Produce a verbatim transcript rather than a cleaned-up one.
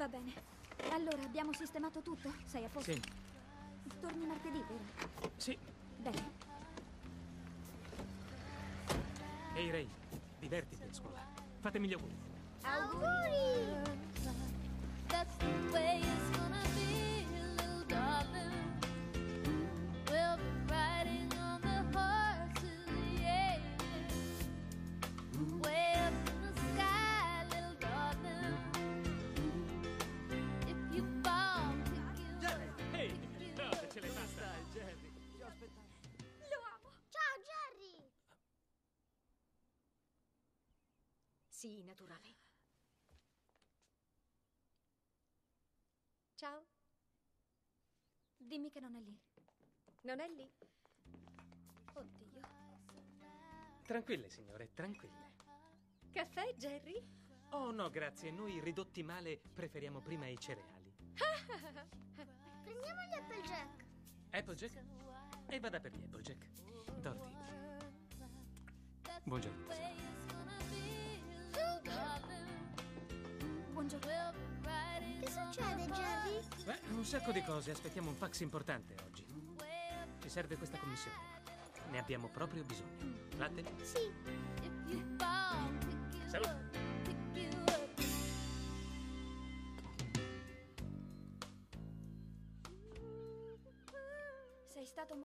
Va bene. Allora, abbiamo sistemato tutto? Sei a posto? Sì. Torni martedì, vero? Sì. Bene. Ehi, Ray, divertiti a scuola. Fatemi gli auguri. Auguri! That's the way it's gonna be, little darling. We'll be riding on the horses, yeah. Way up in the sky, little darling. If you fall, pick you up. Ehi, no, ce l'hai fatta. Dai, Jerry, ti ho aspettato. Lo amo. Ciao, Jerry! Sì, naturale. Ciao. Dimmi che non è lì. Non è lì? Oddio. Tranquille, signore, tranquille. Caffè, Jerry? Oh, no, grazie. Noi ridotti male preferiamo prima i cereali. Prendiamo gli Applejack. Applejack? E vada per gli Applejack. Dorothy. Buongiorno, tesoro. Buongiorno. Che succede, Jerry? Beh, un sacco di cose. Aspettiamo un fax importante oggi. Ci serve questa commissione. Ne abbiamo proprio bisogno. Latte? Sì. Salute. Sei stato